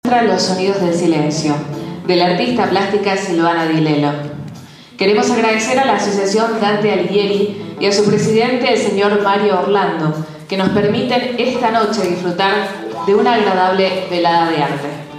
muestra Los sonidos del silencio, de la artista plástica Silvana Di Lello. Queremos agradecer a la Asociación Dante Alighieri y a su presidente, el señor Mario Orlando, que nos permiten esta noche disfrutar de una agradable velada de arte.